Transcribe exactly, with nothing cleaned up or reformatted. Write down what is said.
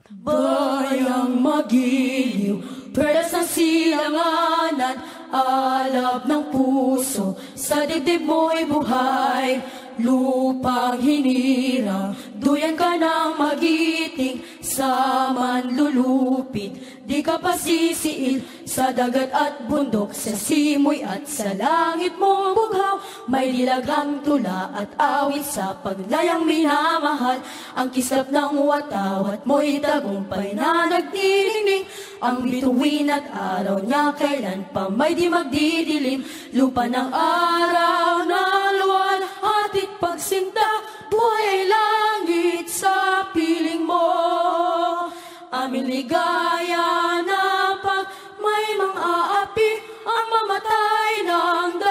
Bayang magiliw, perlas ng silanganan, alab ng puso, sa dibdib mo'y buhay. Lupang hinirang, duyan ka ng magiting, sa manlulupit, di ka pasisiil, sa dagat at bundok, sa simoy at sa langit mo bughaw. May dilagang tula at awit sa paglayang minamahal, ang kislap ng watawat mo'y tagumpay na nagdidingding. Ang bituin at araw niya kailan pa may di magdidilim, lupa ng araw na luwan, atit pagsinta, buhay ay langit sa piling mo. Aming ligaya na pag may mang aapi, ang mamatay ng